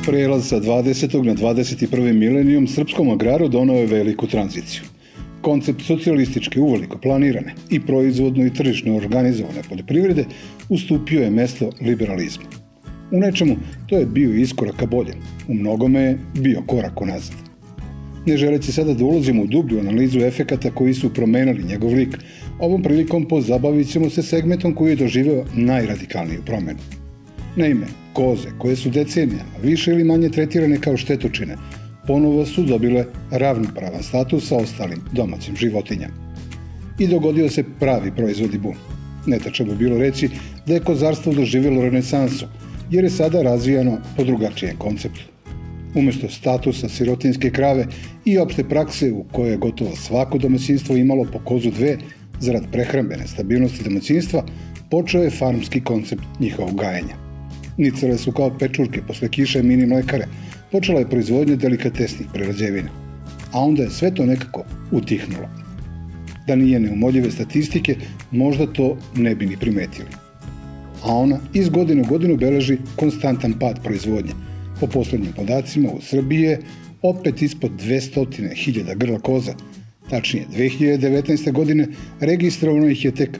Prelaz sa 20. na 21. milenijum srpskom agraru donao je veliku tranziciju. Koncept socijalističke uveliko planirane i proizvodno i tržišno organizovane poljoprivrede ustupio je mesto liberalizmu. U nečemu to je bio iskorak ka boljem, u mnogome je bio korak unazad. Ne želeći sada da ulazimo u dublju analizu efekata koji su promenili njegov lik, ovom prilikom pozabavit ćemo se segmentom koji je doživeo najradikalniju promenu. Naime, koze, koje su decenijama više ili manje tretirane kao štetočine, ponovo su dobile ravnopravan status sa ostalim domaćim životinjama. I dogodio se pravi proizvodni bum. Netačno bi bilo reći da je kozarstvo doživjelo renesansu, jer je sada razvijano po drugačijem konceptu. Umesto statusa sirotinjske krave i opšte prakse u kojoj je gotovo svako domaćinstvo imalo po kozu dve, zarad prehrambene stabilnosti domaćinstva, počeo je farmski koncept njihovog gajenja. Nicale su kao pečurke posle kiše mini mlekare, počela je proizvodnja delikatesnih prerađevina. A onda je sve to nekako utihnulo. Da nije neumoljive statistike, možda to ne bi ni primetili. A ona iz godine u godinu beleži konstantan pad proizvodnje. Po poslednjim podacima u Srbiji je opet ispod 200.000 grla koza. Tačnije, 2019. godine registrovano ih je tek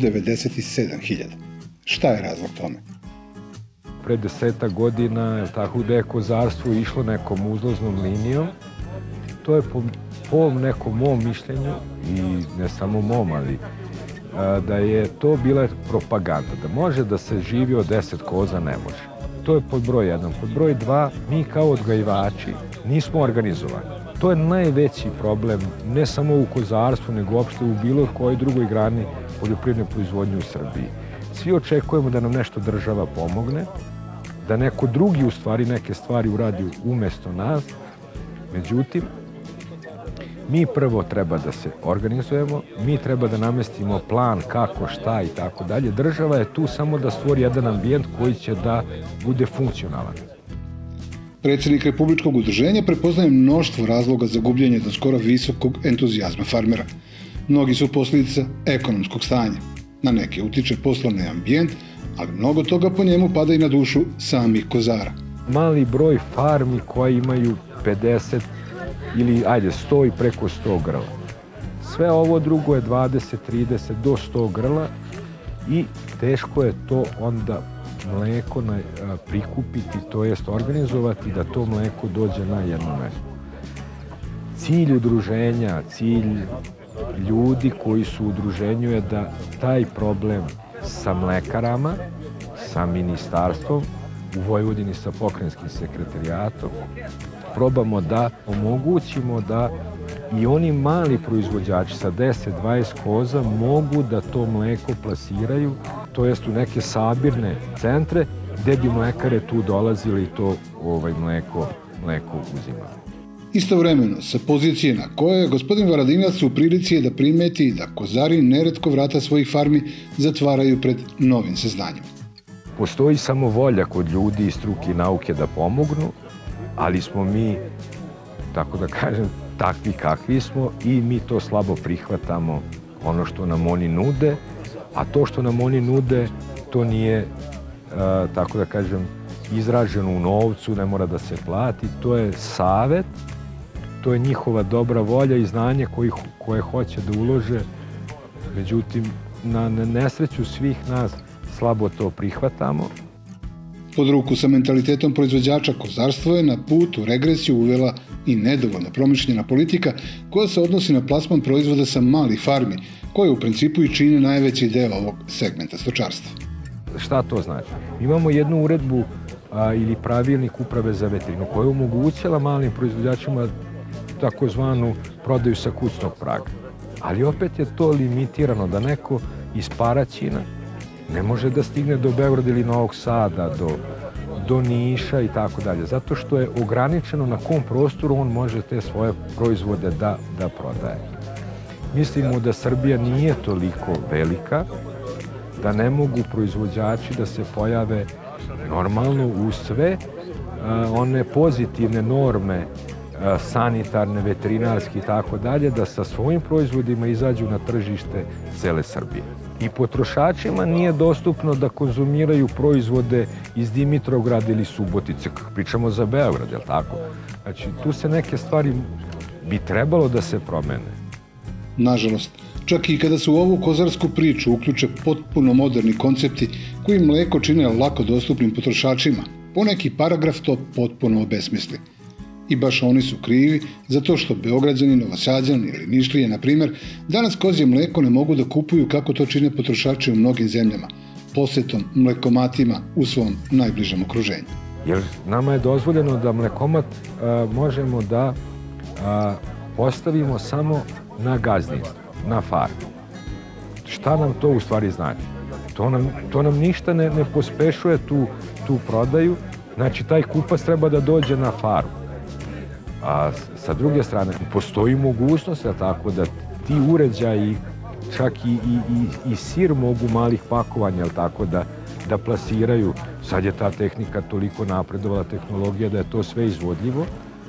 197.000. Šta je razlog tome? Pre 10 godina da je kozarstvo išlo nekom uzlaznom linijom. To je po nekom mom mišljenju, i ne samo mom, ali da je to bila propaganda. Da može da se živi od 10 koza, ne može. To je pod broj 1. Pod broj 2, mi kao odgajivači nismo organizovani. To je najveći problem, ne samo u kozarstvu, nego uopšte u bilo kojoj drugoj grani poljoprivredne proizvodnje u Srbiji. Svi očekujemo da nam nešto država pomogne, da neko drugi u stvari neke stvari uradi umesto nas. Međutim, mi prvo treba da se organizujemo, mi treba da namestimo plan kako, šta i tako dalje. Država je tu samo da stvori jedan ambijent koji će da bude funkcionalan. Predsjednik Republičkog udruženja prepoznaje mnoštvo razloga za gubljenje do skoro visokog entuzijazma farmera. Mnogi su posljedica ekonomskog stanja. Na neke utiče poslovni ambijent, ali mnogo toga po njemu pada i na dušu samih kozara. Mali broj farmi koji imaju 50 ili 100 i preko 100 grla. Sve ovo drugo je 20, 30 do 100 grla i teško je to onda mleko prikupiti, to jest organizovati da to mleko dođe na jedno mesto. Cilj udruženja, cilj ljudi koji su u udruženju je da taj problem sa mlekarama, sa ministarstvom, u Vojvodini sa pokrajinskim sekretarijatom, probamo da omogućimo da i oni mali proizvođači sa 10-20 koza mogu da to mleko plasiraju, to jest u neke sabirne centre gde bi mlekare tu dolazili i to mleko uzimali. Istovremeno, sa pozicije na koje gospodin Varadinac u prilici je da primeti da kozari neretko vrata svojih farmi zatvaraju pred novim saznanjima. Postoji samo volja kod ljudi iz struke i nauke da pomognu, ali smo mi, tako da kažem, takvi kakvi smo i mi to slabo prihvatamo, ono što nam oni nude, a to što nam oni nude, to nije, tako da kažem, izraženo u novcu, ne mora da se plati, to je savet, to je njihova dobra volja i znanje koje hoće da ulože, međutim, na nesreću svih nas slabo to prihvatamo. Pod ruku sa mentalitetom proizvođača kozarstvo je na put u regresiju uvela i nedovoljno promišljena politika koja se odnosi na plasman proizvoda sa malih farmi, koje u principu i čine najveći deo ovog segmenta stočarstva. Šta to znači? Imamo jednu uredbu ili pravilnik uprave za veterinu koja je omogućila malim proizvođačima takozvanu prodaju sa kućnog praga. Ali opet je to limitirano da neko iz Paraćina ne može da stigne do Beograda ili Novog Sada, do Niša i tako dalje, zato što je ograničeno na kom prostoru on može te svoje proizvode da prodaje. Mislimo da Srbija nije toliko velika, da ne mogu proizvođači da se pojave normalno u sve one pozitivne norme sanitarne, veterinarske i tako dalje, da sa svojim proizvodima izađu na tržište cele Srbije. I potrošačima nije dostupno da konzumiraju proizvode iz Dimitrovgrada ili Subotice, kako pričamo za Beograd, je li tako? Znači, tu se neke stvari bi trebalo da se promene. Nažalost, čak i kada se u ovu kozarsku priču uključe potpuno moderni koncepti koji mleko čine lako dostupnim potrošačima, poneki paragraf to potpuno obesmisli. I baš oni su krivi za to što Beograđani, Novosađani ili Nišlije, na primjer, danas kozje mleko ne mogu da kupuju kako to čine potrošači u mnogim zemljama, posetom mlekomatima u svom najbližem okruženju. Jer nama je dozvoljeno da mlekomat možemo da postavimo samo na gazdinstvu, na farmu. Šta nam to u stvari znači? To nam ništa ne pospešuje tu prodaju, znači taj kupac treba da dođe na farmu. A sa druge strane, postoji mogućnost tako da ti uređaji, čak i sir mogu malih pakovanja, tako da plasiraju. Sad je ta tehnika toliko napredovala, tehnologija, da je to sve izvodljivo,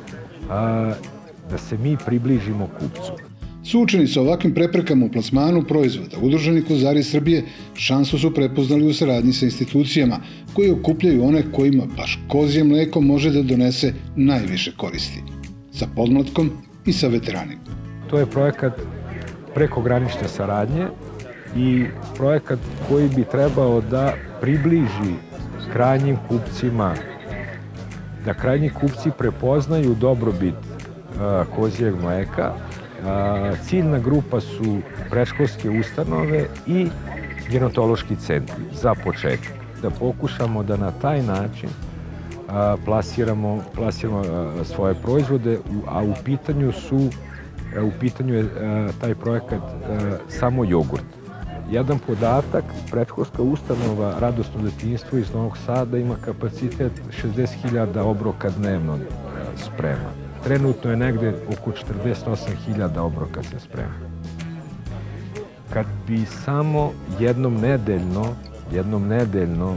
da se mi približimo kupcu. Suočeni sa ovakvim preprekama u plasmanu proizvoda, Udruženi kozari Srbije šansu su prepoznali u saradnji sa institucijama koje okupljaju one kojima baš kozje mleko može da donese najviše koristi. Sa podmlatkom i sa veteranima. To je projekat prekogranične saradnje i projekat koji bi trebao da približi krajnjim kupcima, da krajnji kupci prepoznaju dobrobit kozjeg mleka. Ciljna grupa su predškolske ustanove i genetološki centri za početak. Da pokušamo da na taj način plasiramo svoje proizvode, a u pitanju je taj projekat samo jogurt. Jedan podatak, predškolska ustanova Radosno detinjstvo iz Novog Sada ima kapacitet 60.000 obroka dnevno sprema. Trenutno je negde oko 48.000 obroka se sprema. Kad bi samo jednom nedeljno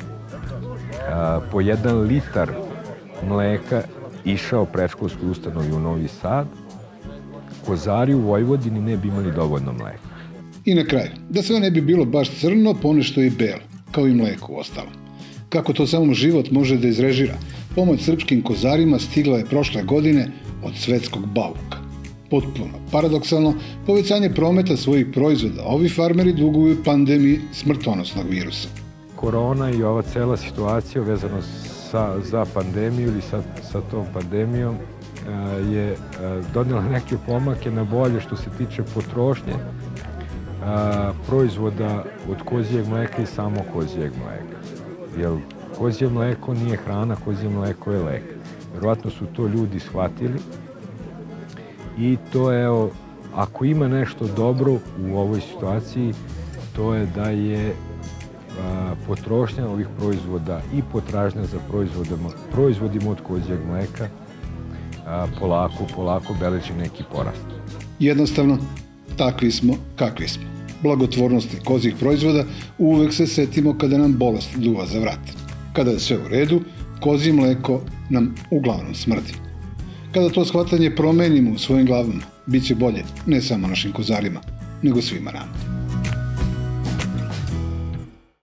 po 1 litar mleka išao predškolskoj ustanovi u Novi Sad, kozari u Vojvodini ne bi imali dovoljno mleka. I na kraju, da sve ne bi bilo baš crno, ponešto i belo, kao i mleko u ostalom. Kako to samo život može da izrežira, pomoć srpskim kozarima stigla je prošle godine od svetskog bauka. Potpuno paradoksalno, povećanje prometa svojih proizvoda ovi farmeri duguju pandemiji smrtonosnog virusa. Korona i ova cela situacija vezano za pandemiju ili sa tom pandemijom je donela neke pomake na bolje što se tiče potrošnje proizvoda od kozjeg mleka i samo kozjeg mleka. Jer kozje mleko nije hrana, kozje mleko je lek. Verovatno su to ljudi shvatili i to je, ako ima nešto dobro u ovoj situaciji, to je da je potrošnja ovih proizvoda i potražnja za proizvodima od kozjeg mleka polako beleži neki porast. Jednostavno, takvi smo kakvi smo. Blagotvornosti kozjih proizvoda uvek se setimo kada nam bolest duva za vrat. Kada je sve u redu, kozje mleko nam uglavnom smrdi. Kada to shvatanje promenimo u svojim glavama, bit će bolje ne samo našim kozarima, nego svima nama.